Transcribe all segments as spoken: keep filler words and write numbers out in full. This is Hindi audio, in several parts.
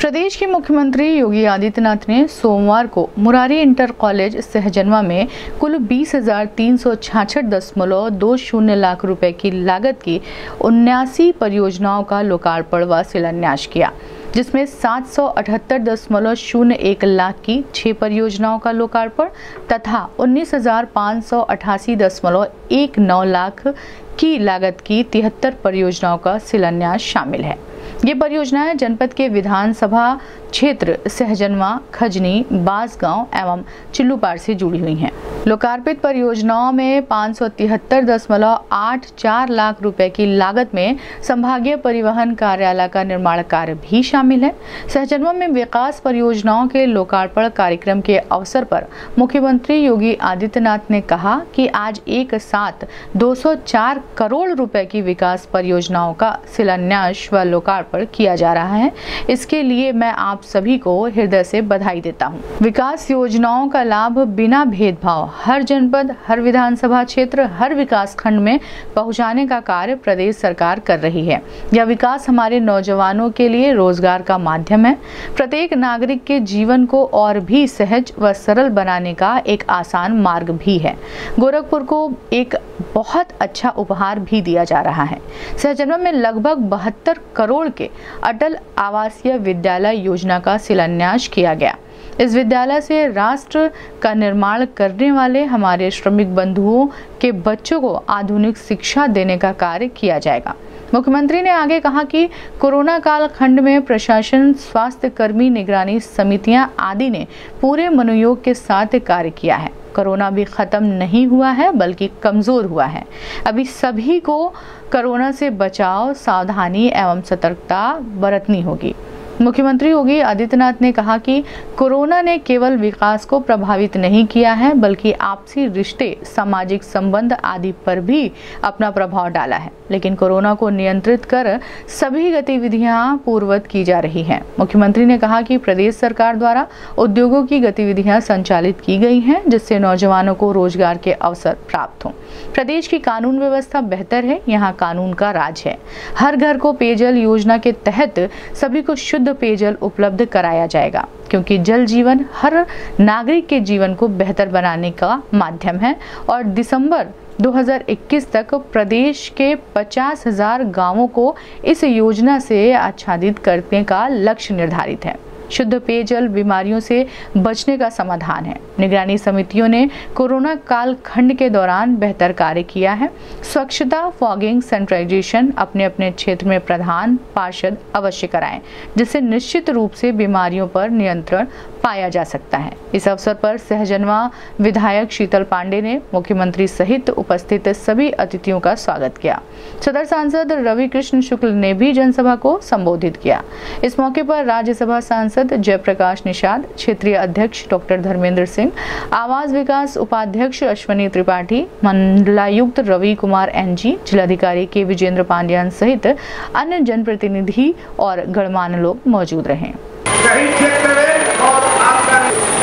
प्रदेश के मुख्यमंत्री योगी आदित्यनाथ ने सोमवार को मुरारी इंटर कॉलेज सहजनवा में कुल बीस हजार तीन सौ छाछठ दशमलव दो शून्य लाख रुपए की लागत की उन्यासी परियोजनाओं का लोकार्पण व शिलान्यास किया, जिसमें सात सौ अठहत्तर दशमलव शून्य एक लाख की छह परियोजनाओं का लोकार्पण तथा उन्नीस हजार पाँच सौ अठासी दशमलव एक नौ लाख की लागत की तिहत्तर परियोजनाओं का शिलान्यास शामिल है। ये परियोजनाएं जनपद के विधानसभा क्षेत्र सहजनवा, खजनी, बांसगांव एवं चिल्लूपार से जुड़ी हुई हैं। लोकार्पित परियोजनाओं में पाँच सौ तिहत्तर दशमलव आठ चार लाख रुपए की लागत में संभागीय परिवहन कार्यालय का निर्माण कार्य भी शामिल है। सहजनवा में विकास परियोजनाओं के लोकार्पण कार्यक्रम के अवसर पर मुख्यमंत्री योगी आदित्यनाथ ने कहा कि आज एक साथ दो सौ चार करोड़ रुपए की विकास परियोजनाओं का शिलान्यास व लोकार्पण किया जा रहा है। इसके लिए मैं आप सभी को हृदय से बधाई देता हूं। विकास योजनाओं का लाभ बिना भेदभाव हर जनपद, हर विधानसभा क्षेत्र, हर विकास खंड में पहुंचाने का कार्य प्रदेश सरकार कर रही है। यह विकास हमारे नौजवानों के लिए रोजगार का माध्यम है। प्रत्येक नागरिक के जीवन को और भी सहज व सरल बनाने का एक आसान मार्ग भी है। गोरखपुर को एक बहुत अच्छा उपहार भी दिया जा रहा है। सहजनवा में लगभग बहत्तर करोड़ के अटल आवासीय विद्यालय योजना का शिलान्यास किया गया। इस विद्यालय से राष्ट्र का निर्माण करने वाले हमारे श्रमिक बंधुओं के बच्चों को आधुनिक शिक्षा देने का कार्य किया जाएगा। मुख्यमंत्री ने आगे कहा कि कोरोना काल खंड में प्रशासन, स्वास्थ्य कर्मी, निगरानी समितियां आदि ने पूरे मनोयोग के साथ कार्य किया है। कोरोना भी खत्म नहीं हुआ है बल्कि कमजोर हुआ है। अभी सभी को कोरोना से बचाव, सावधानी एवं सतर्कता बरतनी होगी। मुख्यमंत्री योगी आदित्यनाथ ने कहा कि कोरोना ने केवल विकास को प्रभावित नहीं किया है बल्कि आपसी रिश्ते, सामाजिक संबंध आदि पर भी अपना प्रभाव डाला है, लेकिन कोरोना को नियंत्रित कर सभी गतिविधियां पूर्ववत की जा रही हैं। मुख्यमंत्री ने कहा कि प्रदेश सरकार द्वारा उद्योगों की गतिविधियां संचालित की गई हैं, जिससे नौजवानों को रोजगार के अवसर प्राप्त हों। प्रदेश की कानून व्यवस्था बेहतर है, यहाँ कानून का राज है। हर घर को पेयजल योजना के तहत सभी को शुद्ध पेयजल उपलब्ध कराया जाएगा, क्योंकि जल जीवन हर नागरिक के जीवन को बेहतर बनाने का माध्यम है और दिसंबर दो हज़ार इक्कीस तक प्रदेश के पचास हजार गाँवों को इस योजना से आच्छादित करने का लक्ष्य निर्धारित है। शुद्ध पेयजल बीमारियों से बचने का समाधान है। निगरानी समितियों ने कोरोना काल खंड के दौरान बेहतर कार्य किया है। स्वच्छता, फॉगिंग, सैनिटाइजेशन अपने अपने क्षेत्र में प्रधान पार्षद अवश्य कराएं, जिससे निश्चित रूप से बीमारियों पर नियंत्रण पाया जा सकता है। इस अवसर पर सहजनवा विधायक शीतल पांडे ने मुख्यमंत्री सहित उपस्थित सभी अतिथियों का स्वागत किया। सदर सांसद रवि कृष्ण शुक्ल ने भी जनसभा को संबोधित किया। इस मौके पर राज्यसभा सांसद जयप्रकाश निषाद, क्षेत्रीय अध्यक्ष डॉक्टर धर्मेंद्र सिंह, आवास विकास उपाध्यक्ष अश्वनी त्रिपाठी, मंडलायुक्त रवि कुमार एन जी, जिलाधिकारी के विजेंद्र पांड्यान सहित अन्य जनप्रतिनिधि और गणमान्य लोग मौजूद रहे। कई क्षेत्र में और आपका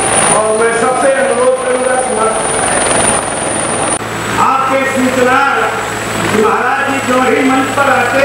और मैं सबसे अनुरोध करूंगा आपके सूचना महाराज जी जो ही मंच पर आते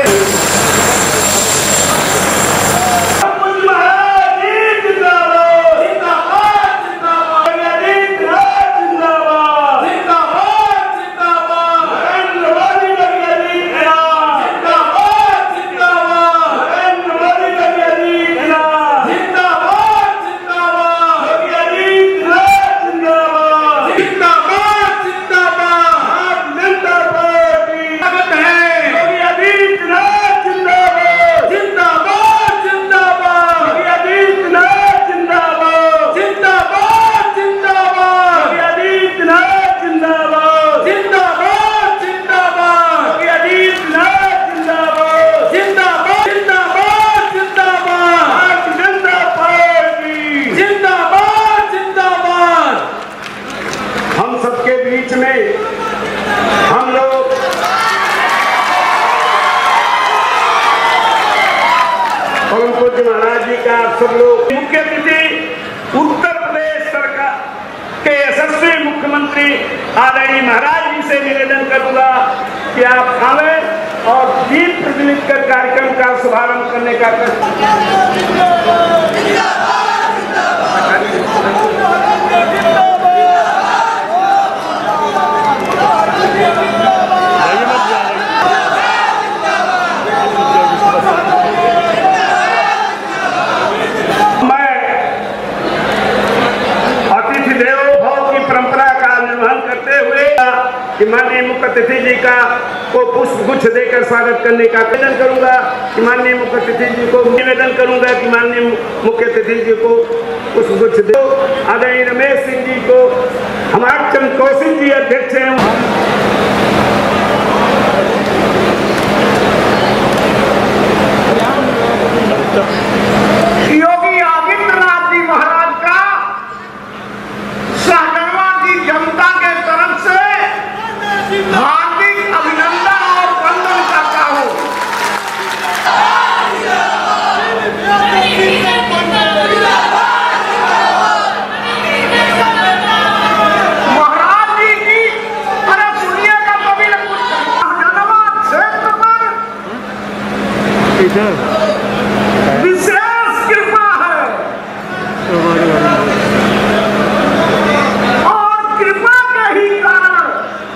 हम लोग और पूज्य महाराज जी का आप सब लोग मुख्य अतिथि उत्तर प्रदेश सरकार के यशस्वी मुख्यमंत्री आदरणीय महाराज जी से निवेदन करूंगा कि आप आवे और दीप प्रज्वलित कर कार्यक्रम का शुभारंभ करने का पुष्पगुच्छ देकर स्वागत करने का निवेदन करूंगा कि माननीय मुख्य अतिथि जी को निवेदन करूंगा कि माननीय मुख्य अतिथि जी को पुष्पगुच्छ दो। आदरणीय रमेश सिंह जी को, हमारे चंद कौशिक जी अध्यक्ष हैं। योगी आदित्यनाथ जी महाराज का सहजनवा की जनता के तरफ से हार्दिक अभिनंदन और वंदन करता हूं। महाराज जी की अरे सुनिएगा कभी न कुछ सहजनवा क्षेत्र पर विशेष कृपा है और कृपा के ही कारण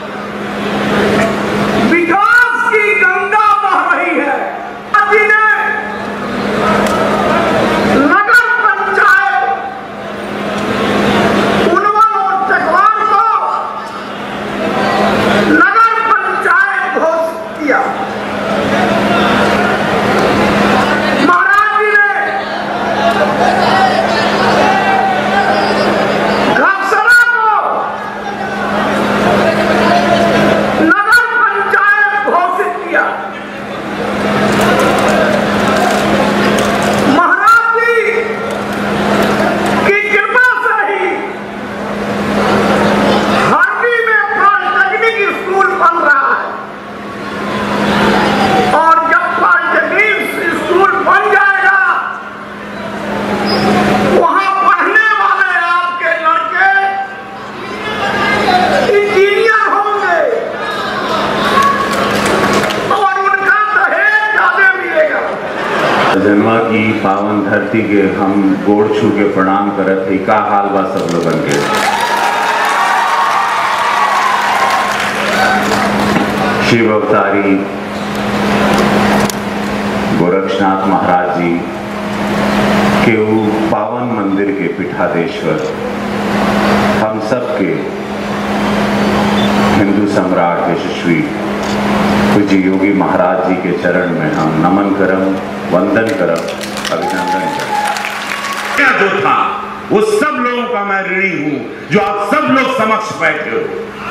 विकास की गंगा बह रही है। अभी ने नगर पंचायत उन्वन और चकवान को नगर पंचायत घोषित किया। जनवा की पावन धरती के हम गोड़ छू के प्रणाम करत ही का हाल बा सब लोगन के। शिव अवतारी गोरक्षनाथ महाराज जी के वो पावन मंदिर के पीठाधीश्वर हम सब के हिंदू सम्राट यशस्वी पूज्य योगी महाराज जी के चरण में हम नमन करम, वंदन करम, अभिनंदन करम। जो था वो सब लोगों का मैं ऋणी हूं जो आप सब लोग समक्ष बैठे हो।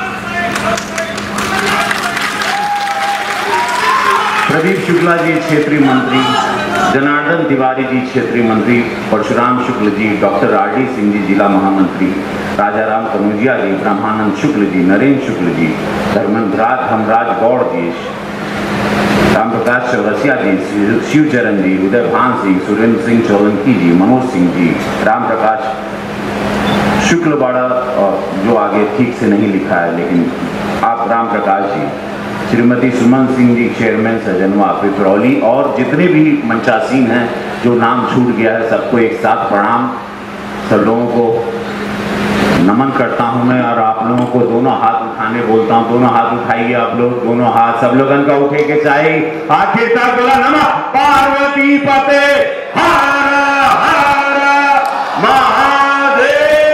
प्रदीप शुक्ला जी क्षेत्रीय मंत्री, जनार्दन तिवारी जी क्षेत्रीय मंत्री, Parshuram Shukla ji, doctor R D Singh ji जिला महामंत्री, राजाराम कनौजिया जी, ब्रह्मानंद शुक्ल जी, नरेंद्र शुक्ल जी, धर्मेंद्रराज हमराज गौड़ जी, राम प्रकाश चौरसिया जी, शिवचरण जी, उदय भान सिंह, सुरेंद्र सिंह चौलंकी जी, मनोज सिंह जी, राम प्रकाश शुक्लवाड़ा, जो आगे ठीक से नहीं लिखा है लेकिन आप राम प्रकाश जी, श्रीमती सुमन सिंह जी चेयरमैन सहजनवा पिपरौली, और जितने भी मंचासीन हैं जो नाम छूट गया है सबको एक साथ प्रणाम। सब लोगों को नमन करता हूं मैं और आप लोगों को दोनों हाथ उठाने बोलता हूं। दोनों हाथ उठाइए आप लोग, दोनों हाथ सब लोगों का उठे के चाहिए। आखिर तक बोला नमः पार्वती पते हर हर महादेव।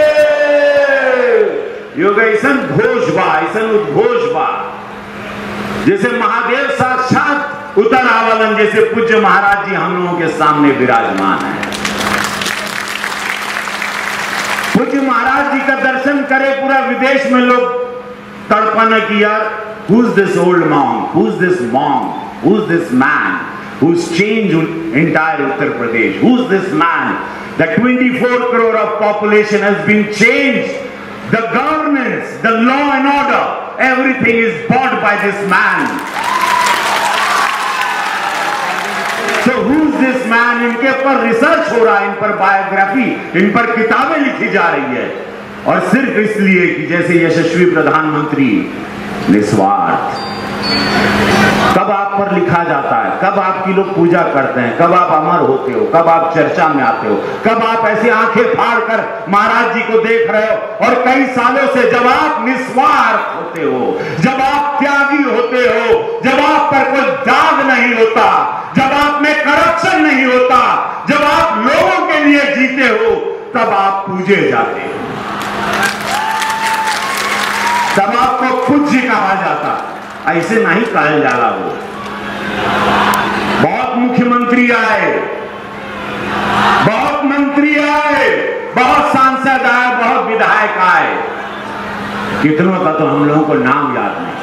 योग ऐसन घोष बा, ऐसन उद्घोष बा जैसे महादेव साक्षात उतर आवलन, जैसे पूज्य महाराज जी हम लोगों के सामने विराजमान है। पूज्य महाराज जी का दर्शन करे पूरा विदेश में लोग तड़पन की यार, who is this old monk, who is this monk, who is this man who's changed entire Uttar Pradesh, who is this man? The twenty-four crore of population has been changed. The governance, the law and order, everything is bought by this man. So who is this man? इनके पर रिसर्च हो रहा है, इन पर बायोग्राफी, इन पर किताबें लिखी जा रही है, और सिर्फ इसलिए कि जैसे यशस्वी प्रधानमंत्री निस्वार्थ। कब आप पर लिखा जाता है, कब आपकी लोग पूजा करते हैं, कब आप अमर होते हो, कब आप चर्चा में आते हो, कब आप ऐसी आंखें फाड़ कर महाराज जी को देख रहे हो, और कई सालों से जब आप निस्वार्थ होते हो, जब आप त्यागी होते हो, जब आप पर कोई दाग नहीं होता, जब आप में करप्शन नहीं होता, जब आप लोगों के लिए जीते हो, तब आप पूजे जाते हो, तब आपको पूज्य कहा जाता। ऐसे नहीं कहल जाला हो। बहुत मुख्यमंत्री आए, बहुत मंत्री आए, बहुत सांसद आए, बहुत विधायक आए, कितनों का तो हम लोगों को नाम याद नहीं।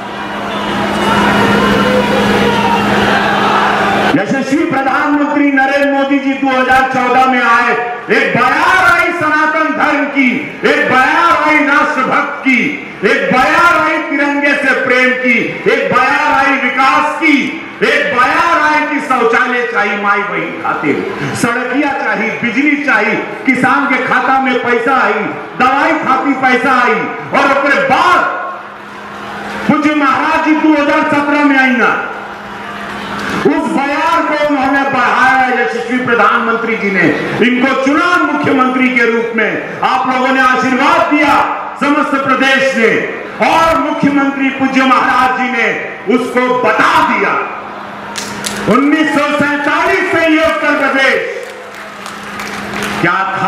यशस्वी प्रधानमंत्री नरेंद्र मोदी जी दो हज़ार चौदह में आए, एक बयार आई सनातन धर्म की, एक बयार आई राष्ट्रभक्त की, एक बयार आई तिरंगे से प्रेम की, एक बयार आई विकास की, एक बयार आई कि शौचालय चाहिए माई बहन खातिर, सड़किया चाहिए, बिजली चाहिए, किसान के खाता में पैसा आई, दवाई खातिर पैसा आई। और उसके बाद पूज्य महाराज जी दो हज़ार सत्रह में आई ना, उस बयार को उन्होंने बढ़ाया। यशस्वी प्रधानमंत्री जी ने इनको चुना मुख्यमंत्री के रूप में, आप लोगों ने आशीर्वाद दिया समस्त प्रदेश ने, और मुख्यमंत्री पूज्य महाराज जी ने उसको बता दिया। उन्नीस सौ सैतालीस से ये उत्तर प्रदेश क्या था,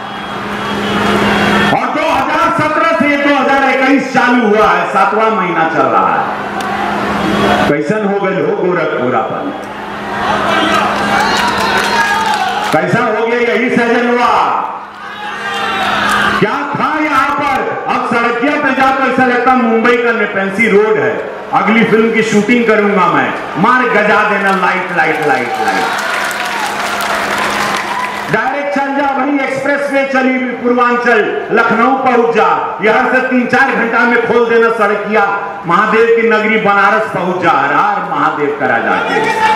और दो हज़ार सत्रह से दो हज़ार इक्कीस चालू हुआ है, सातवां महीना चल रहा है। कैसन हो गए हो गोरखपुरापन, कैसा हो गया यही सजन हुआ, क्या था यहाँ पर। अब सड़किया पे जाकर ऐसा लगता मुंबई का नेपेंसी रोड है। अगली फिल्म की शूटिंग करूंगा मैं, मार गजा देना light light light light, direct चल जा, वही एक्सप्रेस वे चली पूर्वांचल, लखनऊ पहुंच जा, यहां से तीन चार घंटा में खोल देना सड़किया, महादेव की नगरी बनारस पहुंच जा, हर हर महादेव करा जाके।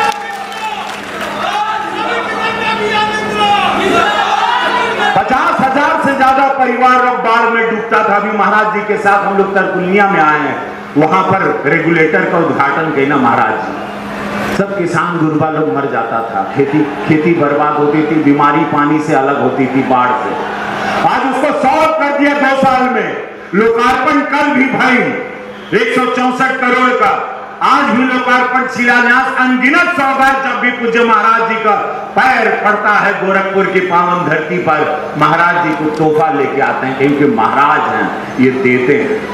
पचास हजार से ज्यादा परिवार अब बाढ़ में डूबता था। अभी महाराज जी के साथ हम लोग तरकुलिया में आए हैं, वहां पर रेगुलेटर का उद्घाटन किया महाराज जी। सब किसान गुरबा लोग मर जाता था, खेती खेती बर्बाद होती थी, बीमारी पानी से अलग होती थी, बाढ़ से। आज उसको सॉल्व कर दिया दो साल में। लोकार्पण कल भी भाई एक सौ चौसठ करोड़ का, आज भी लोकार्पण शिलान्यास, अनगिनत सौगात जब भी पूज्य महाराज जी का पैर पड़ता है गोरखपुर की पावन धरती पर, महाराज जी को तोहफा लेके आते हैं, क्योंकि महाराज हैं, ये देते हैं।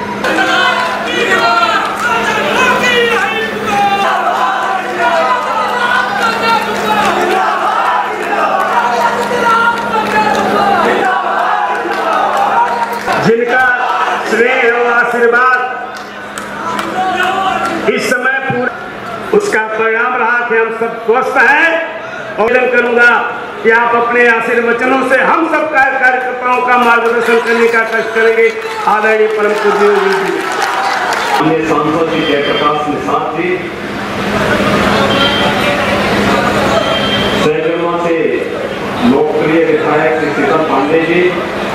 जिनका स्नेह और आशीर्वाद इस समय पूरा, उसका परिणाम रहा कि हम सब स्वस्थ हैं। और निवेदन करूंगा कि आप अपने आशीर्वचनों से हम सब कार्यकर्ताओं का मार्गदर्शन करने का कष्ट करेंगे। आदरणीय परम पूज्य जी, सांसद जी जयप्रकाश निषाद जी, सहजनवा से लोकप्रिय विधायक श्री शीतल पांडे जी,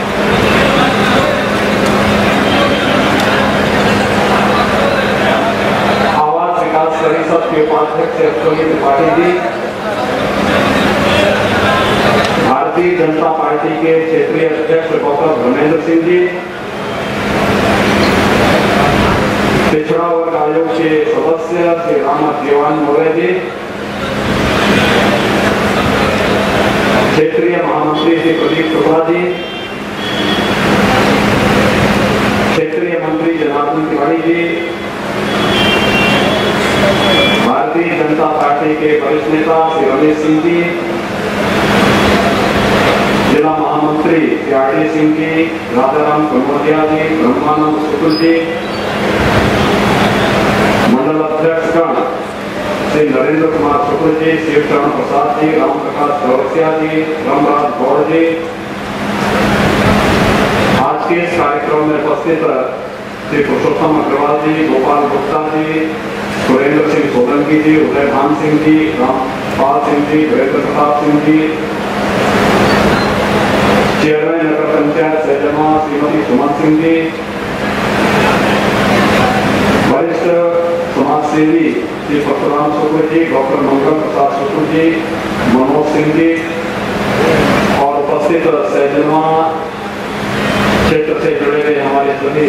आवास विकास परिषद के उपाध्यक्ष अश्विनी त्रिपाठी जी, भारतीय जनता पार्टी के क्षेत्रीय अध्यक्ष डॉक्टर धर्मेंद्र सिंह जी, पिछड़ा वर्ग आयोग के सदस्य श्री राम देवान मौर्य जी, क्षेत्रीय महामंत्री श्री प्रदीप शुक्ला जी, क्षेत्रीय मंत्री जनार्दन तिवारी जी, भारतीय जनता पार्टी के वरिष्ठ नेता श्री रमेश सिंह जी, जिला महामंत्री श्री आर डी सिंह जी, राजाराम कनौजिया जी, ब्रह्मानंद शुक्ल जी, मंडल अध्यक्ष गण श्री नरेंद्र कुमार शुक्ल जी, शिव चरण प्रसाद जी, राम प्रकाश चौरसिया जी, रामराज गौड़ जी, आज के इस कार्यक्रम में उपस्थित श्री पुरुषोत्तम अग्रवाल जी, गोपाल गुप्ता जी, सुरेंद्र सिंह सोलंकी जी, उदय भान सिंह जी, रामपाल सिंह जी, वीरेंद्र प्रताप सिंह जी, चेयरमैन नगर पंचायत सहजनवा श्रीमती सुमन सिंह जी, वरिष्ठ समाजसेवी श्री परशुराम शुक्ल जी, डॉक्टर मंगल प्रसाद शुक्ल जी, मनोज सिंह जी, और उपस्थित सहजनवा क्षेत्र से जुड़े हुए हमारे सभी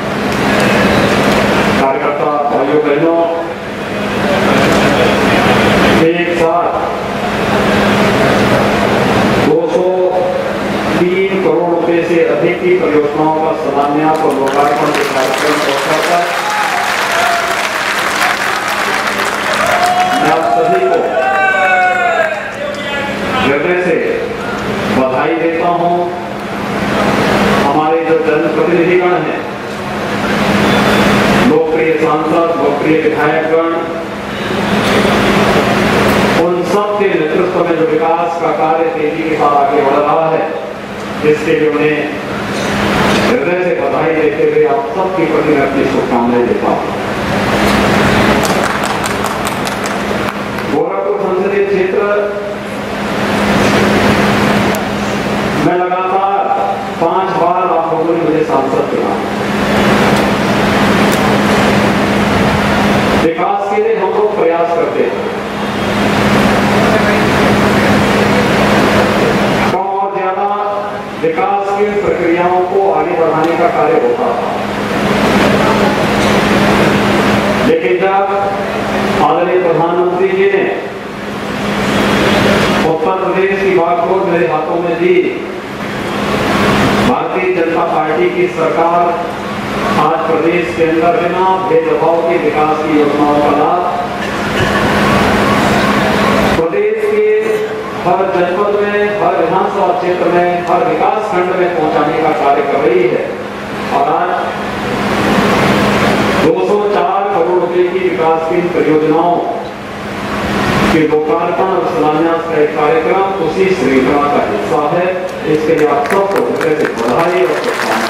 कार्यकर्ता भाइयों बहनों, एक साथ दो सौ तीन करोड़ रुपए से अधिक की परियोजनाओं का शिलान्यास और लोकार्पण के कार्यक्रम को अवसर पर साथ आगे बढ़ रहा है, इसके लिए उन्हें हृदय से बधाई देते हुए आप सबके प्रति मैं अपनी शुभकामनाएं देता हूँ। गोरखपुर संसदीय क्षेत्र में लगातार पांच बार आप लोगों ने मुझे सांसद चुना। विकास के लिए हम लोग प्रयास करते हैं, कम और ज्यादा विकास की प्रक्रियाओं को आगे बढ़ाने का कार्य होता था। लेकिन जब आदरणीय प्रधानमंत्री जी ने उत्तर प्रदेश की बागडोर मेरे हाथों में दी, भारतीय जनता पार्टी की सरकार आज प्रदेश के अंदर बिना भेदभाव के विकास की योजनाओं का लाभ प्रदेश के हर जनपद में, हर विधानसभा क्षेत्र में, हर विकास खंड में पहुंचाने का कार्य कर रही है। और आज दो सौ चार करोड़ रुपए की विकास की परियोजनाओं के लोकार्पण और शिलान्यास का एक कार्यक्रम उसी श्रृंखला का हिस्सा है। इसके लिए आप सबको हृदय से बधाई और शुभकामनाएं।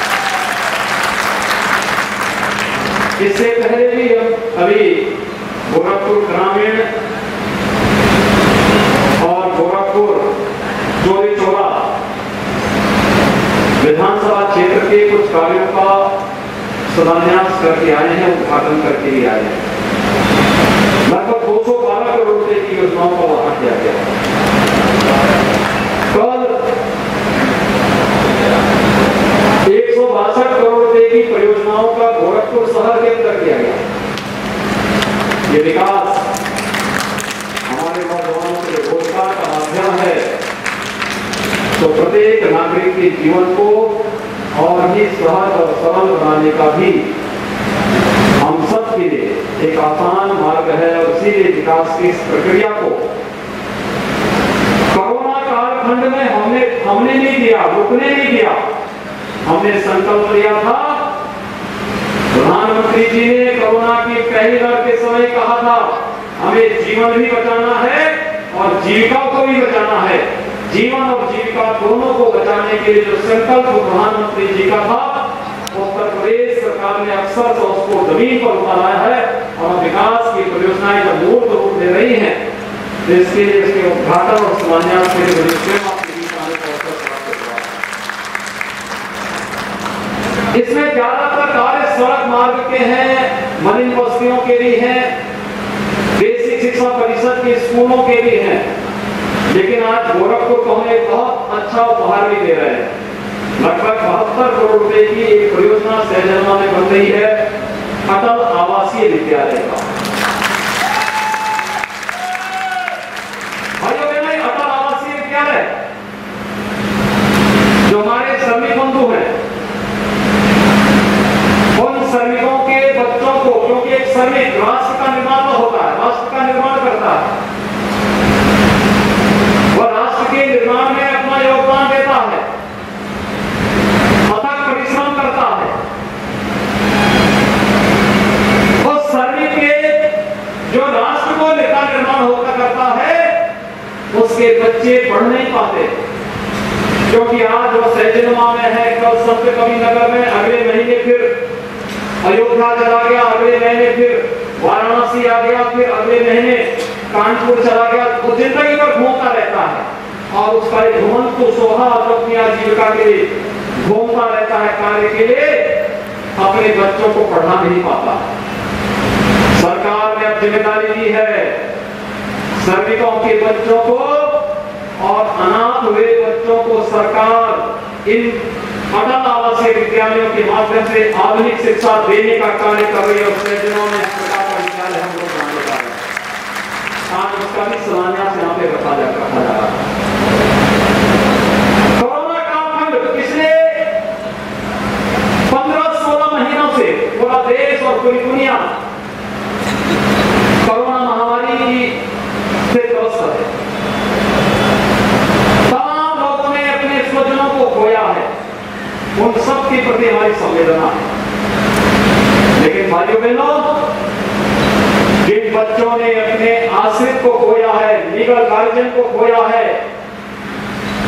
इससे पहले भी हम अभी गोरखपुर ग्रामीण और गोरखपुर चोरी चोरा विधानसभा क्षेत्र के कुछ कार्यों का शिलान्यास करके आए हैं, उद्घाटन करके भी आए हैं। लगभग दो सौ बारह करोड़ रुपए की योजनाओं का वहां किया गया। कल एक सौ बासठ करोड़ रुपए की परियोजनाओं का गोरखपुर शहर के अंदर किया गया। ये विकास हमारे नौजवानों के रोजगार का माध्यम है, तो प्रत्येक नागरिक के जीवन को और भी सहज और सरल बनाने का भी हम सब के लिए एक आसान मार्ग है। और इसीलिए विकास की इस प्रक्रिया को कोरोना कालखंड में हमने हमने नहीं दिया, रुकने नहीं दिया। हमने संकल्प लिया था, प्रधानमंत्री जी ने कोरोना की पहली लहर के समय कहा था हमें जीवन भी बचाना है और जीविका को भी बचाना है। जीवन और जीविका दोनों को बचाने के लिए जो संकल्प प्रधानमंत्री जी का था, उत्तर प्रदेश सरकार ने अक्सर से उसको जमीन पर उतारा है और विकास की परियोजनाएं जब मूर्त रूप ले रही हैं, तो इसके लिए इसके उद्घाटन और शिलान्यास के लिए इसमें ज्यादातर कार्य सड़क मार्ग के हैं, मलिन बस्तियों के लिए हैं, बेसिक शिक्षा परिषद के स्कूलों के लिए हैं। लेकिन आज गोरखपुर को हम एक बहुत अच्छा उपहार भी दे रहे हैं। लगभग बहत्तर करोड़ रुपए की एक परियोजना सहजनवा में बन रही है, अटल आवासीय विद्यालय का। भाइयों बहनों, अटल आवासीय विद्यालय जो हमारे श्रमिक बंधु हैं, उन श्रमिकों के बच्चों को, क्योंकि एक श्रमिक राष्ट्र का निर्माण होता है, राष्ट्र का निर्माण करता है, वह राष्ट्र के निर्माण में अपना योगदान देता है, अथक परिश्रम करता है। उस श्रमिक के जो राष्ट्र को लेकर निर्माण होता करता है, उसके बच्चे पढ़ नहीं पाते, क्योंकि आज वो सहजनवा में है, कल संत कबीरनगर में, अगले महीने फिर अयोध्या चला गया, अगले महीने फिर वाराणसी आ गया, फिर अगले महीने कानपुर चला गया। वो जिंदगी भर घूमता रहता है और उसका एक घुमंत तो सोहा अपनी आजीविका के लिए घूमता रहता है, कार्य के लिए, अपने बच्चों को पढ़ा नहीं पाता। सरकार ने अब जिम्मेदारी दी है श्रमिकों के बच्चों को और अनाथ हुए बच्चों को सरकार इन अटल आवासीय विद्यालयों के माध्यम से आधुनिक शिक्षा देने का कार्य कर रही है। और सहजनवा में इस प्रकार का विद्यालय हम लोग बनाने जा रहे हैं। आज उसका भी शिलान्यास यहाँ पे रखा जा रखा जा रहा है। कोरोना कालखंड पिछले पंद्रह सोलह महीनों से पूरा देश और पूरी दुनिया कोरोना महामारी से ग्रस्त है। तमाम लोगों ने अपने स्वजनों को खोया है, उन सब के प्रति हमारी संवेदना है। लेकिन भाइयों बहनों, जिन बच्चों ने अपने आश्रित को खोया है, लीगल गार्जियन को खोया है,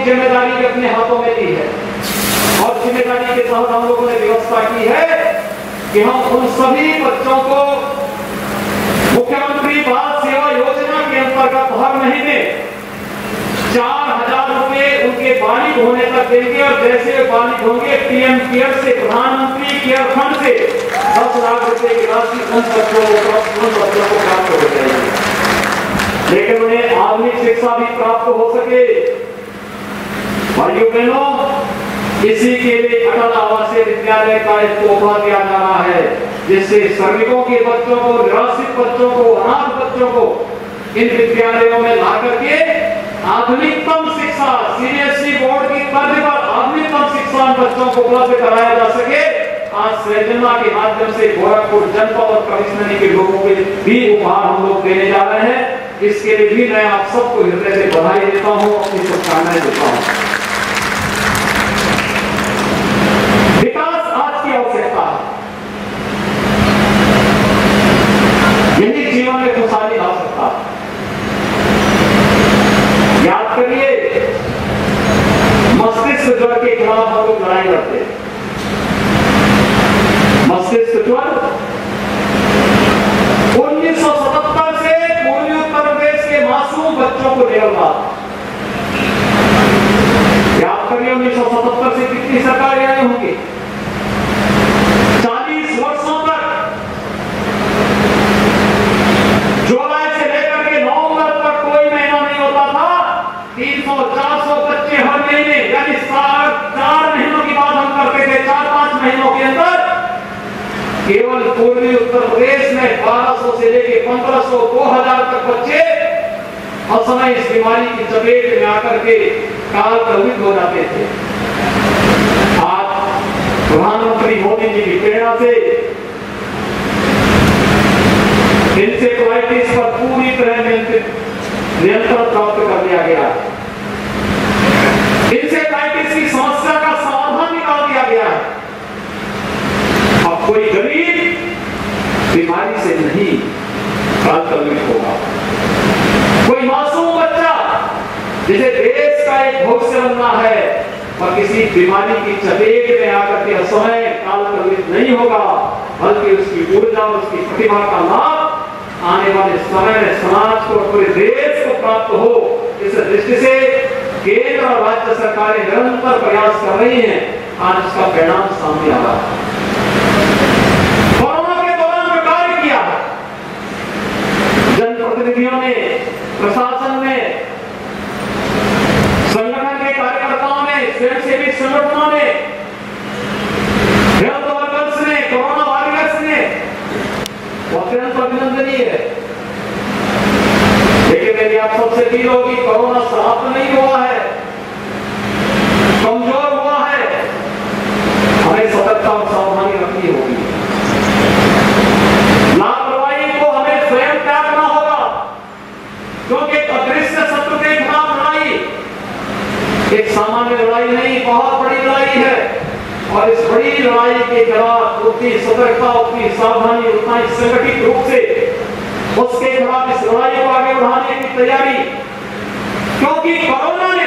जिम्मेदारी भी अपने हाथों में ली है और जिम्मेदारी के तहत हम लोगों ने व्यवस्था की है कि हम उन सभी बच्चों को मुख्यमंत्री बाल सेवा योजना के अंतर्गत हर महीने चार हजार रुपए उनके बालिग होने तक देंगे और जैसे वे बालिग होंगे पीएम केयर से, प्रधानमंत्री केयर फंड से दस लाख रुपए की राशि उन बच्चों को उन बच्चों को प्राप्त हो जाएगी, लेकिन उन्हें आधुनिक शिक्षा भी प्राप्त हो सके। भाइयों बहनों, इसी के लिए अटल आवासीय विद्यालय का एक तोहफा दिया जा रहा है, जिससे श्रमिकों के बच्चों को, निराश्रित बच्चों को, अनाथ बच्चों को इन विद्यालयों में ला करके आधुनिकतम शिक्षा, सीबीएसई बोर्ड की तर्ज पर आधुनिकतम शिक्षा बच्चों को उपलब्ध कराया जा सके। आज सृजना के माध्यम से गोरखपुर जनपद और कमिश्नरी के लोगों के भी उपहार हम लोग देने जा रहे हैं। इसके लिए भी मैं आप सबको हृदय से बधाई देता हूँ, अपनी शुभकामनाएं देता हूँ। विकास आज की आवश्यकता है, यही जीवन में खुशहाली ला सकता है। याद करिए, मस्तिष्क ज्वर के खिलाफ हम लोग लड़ाई लड़ते हैं। मस्तिष्क ज्वर उन्नीस सौ सतहत्तर से पूर्वी उत्तर प्रदेश के मासूम बच्चों को निकल रहा। याद करिए, उन्नीस सौ सतहत्तर से कितनी सरकारें आई होंगी? चालीस वर्षों तक जुलाई से लेकर के नवंबर तक कोई महीना नहीं होता था, तीन सौ चार सौ बच्चे हर महीने, यानी सात चार महीनों की बात हम करते थे, चार पांच महीनों के अंदर केवल पूर्वी उत्तर प्रदेश में बारह सौ से लेकर पंद्रह सौ दो हजार तक बच्चे असमय इस बीमारी की चपेट में आकर के काल प्रभावित हो जाते थे। आज प्रधानमंत्री मोदी जी की प्रेरणा से इंसेफेलाइटिस पर पूरी तरह नियंत्रण प्राप्त कर लिया गया। इंसेफेलाइटिस की समस्या का समाधान निकाल दिया गया है। अब कोई गरीब बीमारी से नहीं काल प्रभावित होगा। कोई मासूम बच्चा जिसे देश का एक भविष्य बनना है और किसी बीमारी की चपेट में आकर के असमय काल प्रभावित नहीं होगा, बल्कि उसकी ऊर्जा, उसकी प्रतिभा का लाभ आने वाले समय में समाज को, पूरे देश को प्राप्त हो। इस दृष्टि से केंद्र और राज्य सरकारें निरंतर प्रयास कर रही हैं। आज इसका परिणाम सामने आ रहा है। कोरोना के दौरान जो कार्य किया है, जनप्रतिनिधियों ने, प्रशासन ने, संगठन के कार्यकर्ताओं ने, स्वयंसेवी संगठनों ने, हेल्थ वर्कर्स ने, कोरोना वॉरियर्स ने, अत्यंत अभिनंदनीय है। लेकिन मेरी आप सबसे अपील होगी, कोरोना समाप्त नहीं हुआ है, कमजोर हुआ है। हमें सतर्कता और सावधानी रखनी होगी। लापरवाही को हमें स्वयं त्यागना होगा, क्योंकि अदृश्य शत्रु के खिलाफ लड़ाई एक सामान्य लड़ाई नहीं, बहुत बड़ी लड़ाई है। और इस बड़ी लड़ाई के खिलाफ उतनी सतर्कता, उतनी सावधानी, उतना ही संगठित रूप से उसके खिलाफ इस लड़ाई को आगे बढ़ाने की तैयारी, क्योंकि कोरोना ने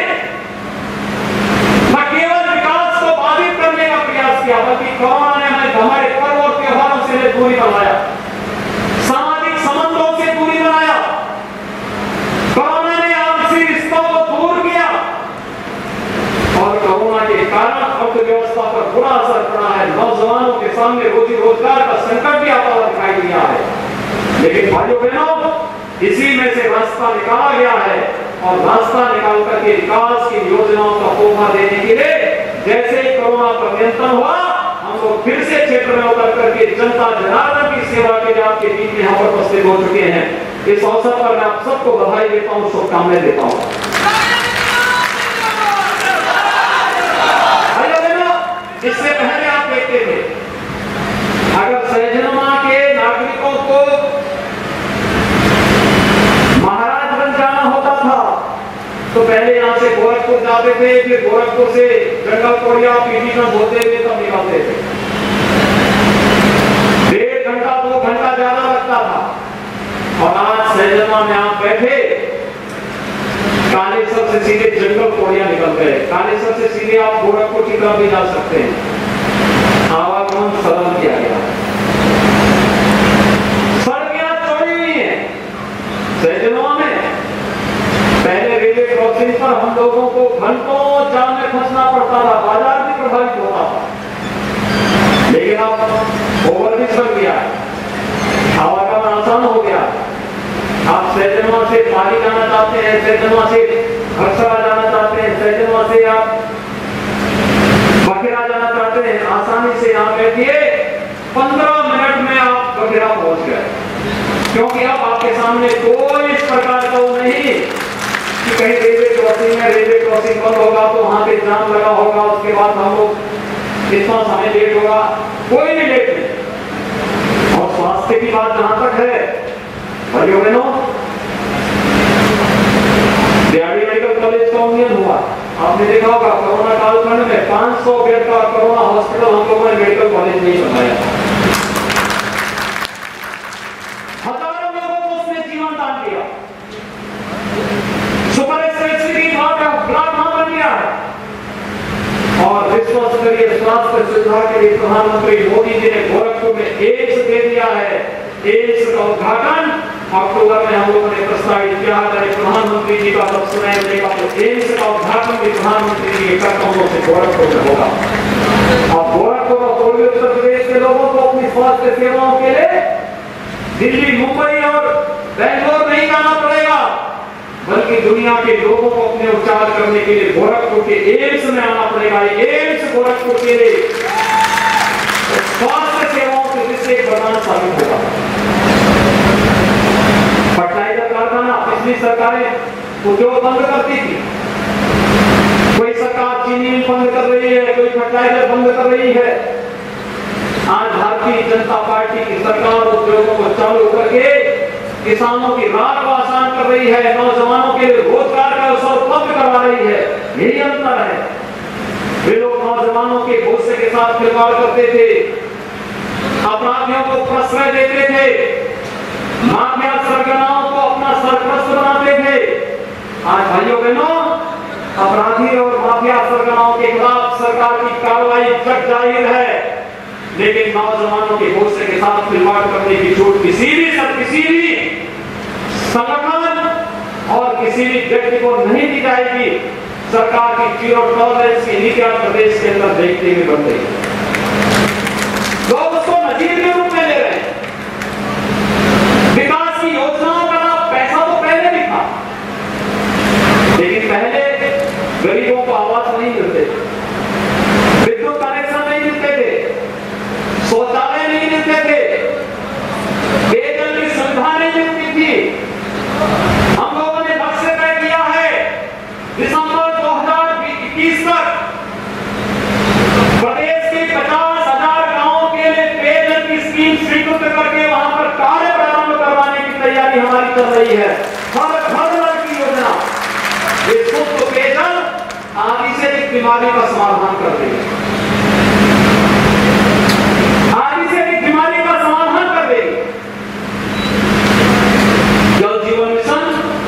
न केवल विकास को बाधित करने का प्रयास किया, बल्कि कोरोना ने हमें हमारे पर्व और त्योहारों से दूरी बनाया, सामाजिक संबंधों से दूरी बनाया। कोरोना ने आपसी रिश्तों को दूर किया और कोरोना के कारण अर्थव्यवस्था पर बुरा असर पड़ा है। नौजवानों के सामने रोजी रोजगार का संकट भी आता हुआ दिखाई दिया है। लेकिन भाइयों बहनों, इसी में से रास्ता निकाला गया है और रास्ता निकाल करके विकास की योजनाओं का तोहफा देने के लिए जैसे ही कोरोना पर नियंत्रण हुआ, हम लोग फिर से क्षेत्र में उतर करके जनता जनार्दन की सेवा के लिए आपके बीच में यहाँ पर उपस्थित हो चुके हैं। इस अवसर पर मैं आप सबको बधाई देता हूँ, शुभकामनाएं देता हूँ। इससे पहले आप देखते थे, अगर सहजनवा के नागरिकों को महाराजगंज जाना होता था तो पहले यहाँ से गोरखपुर जाते थे, फिर गोरखपुर से जंगल कोरिया पीलीभीत होते हुए तब निकलते थे। डेढ़ घंटा दो घंटा ज्यादा लगता था। और आज सहजनवा में आप बैठे कालेश्वर से सीधे जंगल कोड़िया निकल गए, कालेश्वर से सीधे आप गोरखपुर की तरफ भी जा सकते हैं। आवागमन सरल किया गया, सड़कें चौड़ी हुई है। सहजनवा में पहले रेलवे क्रॉसिंग पर हम लोगों को घंटों जाम में फंसना पड़ता था, बाजार भी प्रभावित होता था, लेकिन अब ओवरब्रिज बन गया, आवागमन आसान हो गया। आप सहजनवा से पाली जाना चाहते हैं, सहजनवा से खरसरा जाना चाहते हैं, सहजनवा से आप बखेरा जाना चाहते हैं, आसानी से यहाँ बैठिए, पंद्रह मिनट में आप बखेरा पहुंच गए, क्योंकि अब आपके सामने कोई इस प्रकार का वो नहीं कि कहीं रेलवे क्रॉसिंग में रेलवे क्रॉसिंग बंद होगा तो वहां पे जाम लगा होगा, उसके बाद हम लोग इतना समय लेट होगा, कोई भी लेट नहीं। और स्वास्थ्य की बात जहां तक है भाइयों बहनों, दिहाड़ी मेडिकल कॉलेज का उन्नयन हुआ, आपने देखा होगा कोरोना कालखंड में पाँच सौ बेड का कोरोना हॉस्पिटल हम लोगों ने मेडिकल कॉलेज नहीं बनाया, हजारों लोगों को उसने जीवन दान किया, सुपर स्पेशलिटी ब्लॉक वहां बन गया है। और विश्व स्तरीय स्वास्थ्य सुविधा के लिए प्रधानमंत्री मोदी जी ने गोरखपुर में एम्स दे दिया है। एम्स का उद्घाटन अक्टूबर में हम लोगों ने प्रस्तावित किया है, प्रधानमंत्री जी का सब सुनाई देगा तो एम्स का उद्घाटन भी प्रधानमंत्री जी के कर्तव्यों से गोरखपुर में होगा। अब गोरखपुर और पूर्वी उत्तर प्रदेश के लोगों को अपनी स्वास्थ्य सेवाओं के लिए दिल्ली, मुंबई और बेंगलोर नहीं जाना पड़ेगा, बल्कि दुनिया के लोगों को अपने उपचार करने के लिए गोरखपुर के एम्स में आना पड़ेगा। एम्स गोरखपुर के लिए स्वास्थ्य सेवाओं के जिससे एक वरदान साबित होगा। फर्टिलाइजर कारखाना पिछली सरकारें उद्योग बंद करती थी, कोई सरकार चीनी मिल बंद कर रही है, कोई फर्टिलाइजर बंद कर रही है। आज भारतीय जनता पार्टी की सरकार उद्योगों को चालू करके किसानों की रात को आसान कर रही है, नौजवानों के लिए रोजगार का अवसर उपलब्ध करवा रही है। यही अंतर है। वे लोग नौजवानों के भविष्य के साथ खिलवाड़ करते थे, अपराधियों को प्रश्रय देते थे, माफिया सरगनाओं को अपना सरपरस्त बनाते थे। आज भाइयों बहनों, अपराधी और माफिया सरगनाओं के खिलाफ सरकार की कार्रवाई जग जाहिर है, लेकिन नौजवानों के भविष्य के साथ खिलवाड़ करने की छूट किसी भी सब किसी भी संगठन और किसी भी व्यक्ति को नहीं दी जाएगी। सरकार की जीरो टॉलरेंस की नीति प्रदेश के अंदर देखते हुए बन रही है। लोग उसको नजीर के रूप में ले रहे हैं। विकास की योजनाओं का पैसा तो पहले भी था, लेकिन पहले गरीबों को आवास नहीं मिलते, विद्युत कनेक्शन नहीं मिलते थे, शौचालय नहीं मिलते थे, पेयजल की सुविधा नहीं मिलती थी। हम लोगों ने लक्ष्य तय किया है दिसंबर दो हज़ार इक्कीस तक प्रदेश के पचास हजार गांवों के लिए पेयजल की स्कीम स्वीकृत करके वहां पर कार्य प्रारंभ करवाने की तैयारी हमारी चल रही है। हर घर नल की योजना, ये शुद्ध पेयजल आदि से एक बीमारी का समाधान कर देगी, आदि से एक बीमारी का समाधान कर देगी। जल जीवन मिशन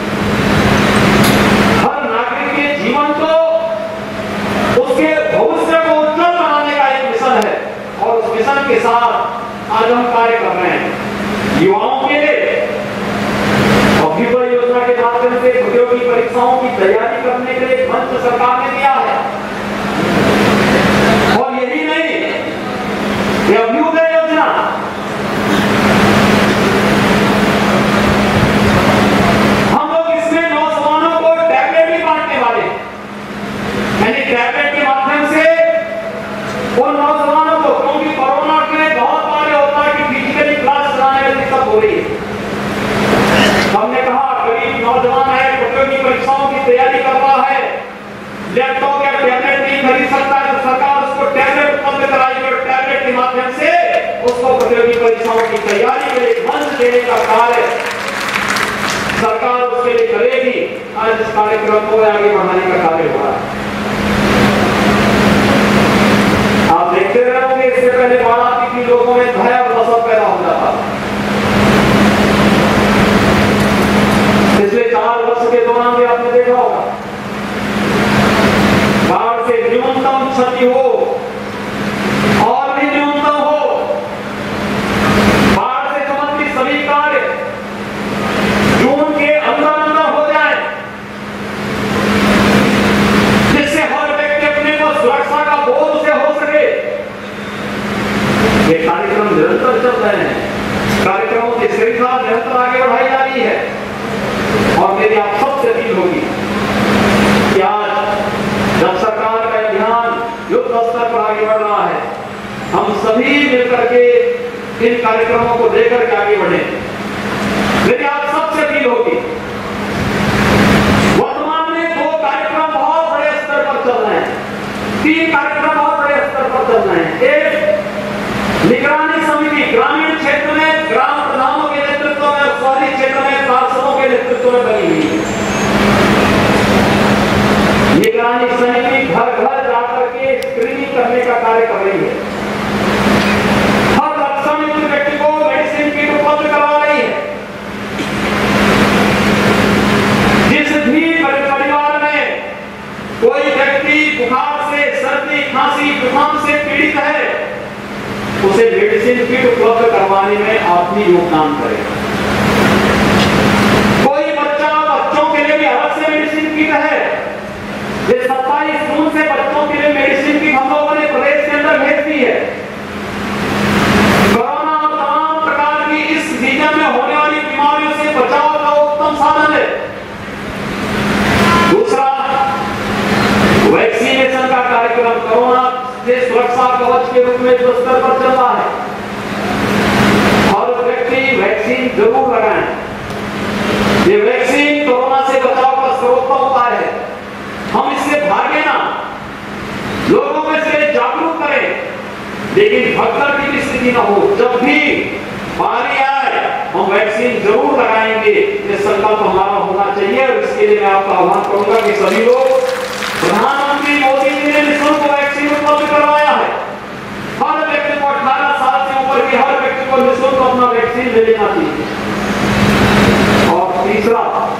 हर नागरिक के जीवन को, उसके भविष्य को उज्जवल बनाने का एक मिशन है, और उस मिशन के साथ आज हम कार्य कर रहे हैं। युवाओं के लिए अभ्युदय योजना के माध्यम से प्रतियोगी परीक्षाओं की तैयारी करने के लिए मंच सरकार ने दिया है। और यही नहीं, ये अभ्युदय योजना हम लोग इसमें नौजवानों को टैबलेट भी बांटने वाले, यानी टैबलेट के माध्यम से उन नौजवानों को, क्योंकि कोरोना में बहुत बार होता है कि फिजिकली क्लास चलाने में दिक्कत हो रही है। हमने कहा गरीब नौजवान है, प्रतियोगी परीक्षाओं की तैयारी कर रहा है, लैपटॉप या टैबलेट नहीं खरीद सकता है, तो सरकार उसको टैबलेट उपलब्ध कराएगी और टैबलेट के माध्यम से उसको प्रतियोगी परीक्षाओं की तैयारी के लिए मंच देने का कार्य सरकार उसके लिए करेगी। आज इस कार्यक्रम को आगे बढ़ाने का कार्य हो रहा है। आप देखते रहोगे, इससे पहले बाढ़ आती थी, लोगों में भय और दहशत पैदा हो जाता था। पिछले चार वर्ष के दौरान भी आपने देखा होगा सभी मिलकर के इन कार्यक्रमों को लेकर के आगे बढ़े। मेरी आप सबसे अपील होगी, वर्तमान में दो कार्यक्रम बहुत बड़े स्तर पर चल रहे हैं, तीन कार्यक्रम बहुत बड़े स्तर पर चल रहे हैं। एक निगरानी समिति ग्रामीण क्षेत्र में ग्राम प्रधानों के नेतृत्व में और शहरी क्षेत्र में पार्षदों के नेतृत्व में बनी हुई है। निगरानी समिति घर घर जाकर के स्क्रीनिंग करने का कार्य कर रही है, हर संक्रमित व्यक्ति को मेडिसिन किट उपलब्ध करवा रही है। जिस भी परिवार में कोई व्यक्ति बुखार से, सर्दी, खांसी, जुकाम से पीड़ित है, उसे मेडिसिन किट उपलब्ध करवाने में आप भी योगदान करें। कोई बच्चा, बच्चों के लिए भी अलग से मेडिसिन किट है। ये सत्ताईस जून से बच्चों के लिए मेडिसिन किट हम लोगों ने प्रदेश के अंदर भेज दी है। कोरोना और तमाम प्रकार की इस सीजन में होने वाली बीमारियों से बचाव का उत्तम साधन है। दूसरा, वैक्सीनेशन का कार्यक्रम कोरोना से सुरक्षा कवच के रूप में जो स्तर पर चल रहा है, और व्यक्ति वैक्सीन जरूर लगाएं। ये वैक्सीन कोरोना से बचाव का सर्वोत्तम उपाय है। हम इससे भागे ना, लोगों में से जागरूक करें, लेकिन भगदड़ की स्थिति न हो। जब भी बारी आए हम वैक्सीन जरूर लगाएंगे, ये संकल्प हमारा होना चाहिए। और इसके लिए मैं आपका आह्वान करूंगा कि सभी लोग, प्रधानमंत्री मोदी जी ने निःशुल्क वैक्सीन उपलब्ध करवाया है। हर व्यक्ति को अठारह साल से ऊपर के हर व्यक्ति को निःशुल्क अपना वैक्सीन ले लेना चाहिए। और तीसरा,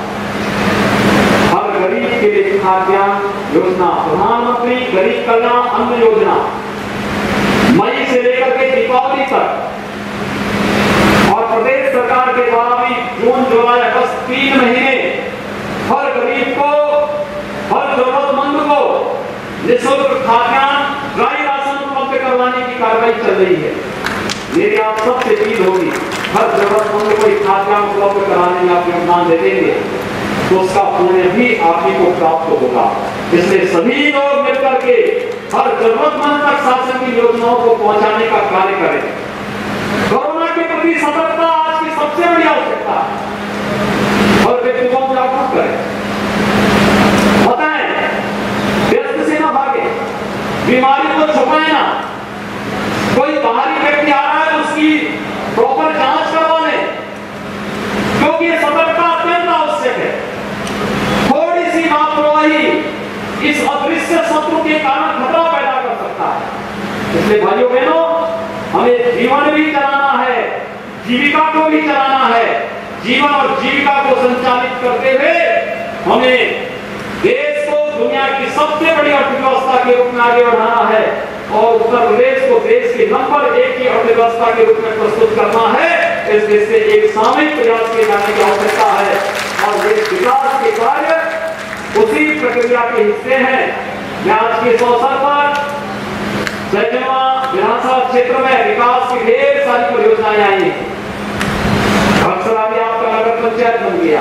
हर गरीब के लिए खाद्यान्न योजना, प्रधानमंत्री गरीब कल्याण अन्न योजना, मई से लेकर के दीपावली तक, और प्रदेश सरकार के द्वारा भी जून, जुलाई, अगस्त तीन महीने हर गरीब को, हर जरूरतमंद को निःशुल्क खाद्यान्न, ड्राई राशन उपलब्ध करवाने की कार्रवाई चल रही है। मेरी आप सबसे अपील होगी, हर जरूरतमंद को खाद्यान्न उपलब्ध कराने में आप योगदान दे देंगे तो उसका पुण्य भी आप ही को प्राप्त होगा। इसलिए सभी लोग मिलकर के हर जरूरतमंद तक शासन की योजनाओं को पहुंचाने का कार्य करें। कोरोना के प्रति सतर्कता आज की सबसे बड़ी आवश्यकता है, और व्यक्तियों को जागरूक करें, बताएं, व्यस्त से ना भागे, बीमारी को छुपाए ना। कोई बाहरी व्यक्ति आ रहा है, उसकी प्रॉपर जांच करवा लें, क्योंकि ये सतर्कता अत्यंत आवश्यक है। थोड़ी सी लापरवाही इस अदृश्य शत्रु के कारण खतरा पैदा कर सकता है। इसलिए भाइयों बहनों, हमें जीवन भी चलाना है, जीविका को भी चलाना है। जीवन और जीविका को संचालित करते हुए हमें देश को दुनिया की सबसे बड़ी अर्थव्यवस्था के रूप में आगे बढ़ाना है, और उत्तर प्रदेश को देश के नंबर एक की अर्थव्यवस्था के रूप में प्रस्तुत करना है। इसलिए से एक सामूहिक प्रयास किए जाने की आवश्यकता है, और ये विकास के कार्य उसी प्रक्रिया के हिस्से हैं। मैं आज के इस अवसर पर सैजनवा विधानसभा क्षेत्र में विकास की ढेर सारी परियोजनाएं आई हैं। अक्सर अभी आपका नगर पंचायत बन गया,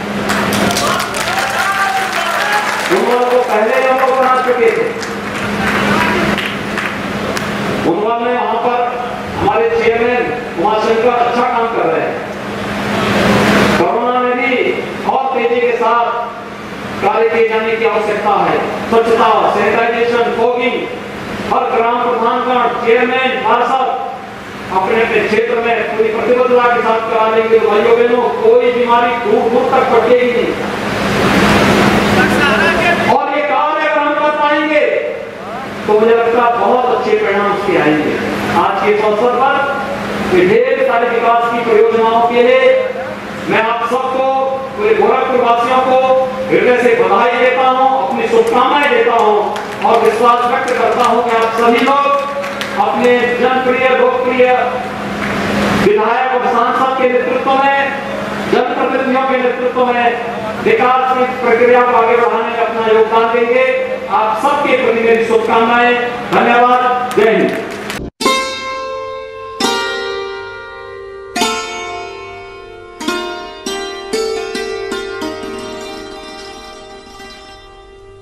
उन्होंने को पहले हम लोग बना चुके थे। उन्होंने वहां पर हमारे चेयरमैन उमाशंकर अच्छा काम कर रहे हैं। कोरोना में भी और तेजी के साथ कार्य किए जाने की आवश्यकता है। स्वच्छता, सैनिटाइजेशन, फॉगिंग, हर ग्राम प्रधानगण, चेयरमैन, पार्षद अपने अपने क्षेत्र में पूरी प्रतिबद्धता के साथ करा लेंगे। भाइयों बहनों, कोई बीमारी दूर दूर तक पड़ेगी नहीं, और ये कार्य अगर हम कर पाएंगे तो मुझे लगता है बहुत अच्छे परिणाम उसके आएंगे। आज के इस अवसर पर ढेर सारे विकास की परियोजनाओं के लिए मैं आप सबको, पूरे गोरखपुर वासियों को हृदय से बधाई देता हूं, अपनी शुभकामनाएं देता हूं, और विश्वास व्यक्त करता हूं कि आप सभी लोग अपने जनप्रिय, लोकप्रिय विधायक और सांसद के नेतृत्व में, जनप्रतिनिधियों के नेतृत्व में विकास की प्रक्रिया को आगे बढ़ाने में अपना योगदान देंगे। आप सबके प्रति मेरी शुभकामनाएं। धन्यवाद। जय हिंद।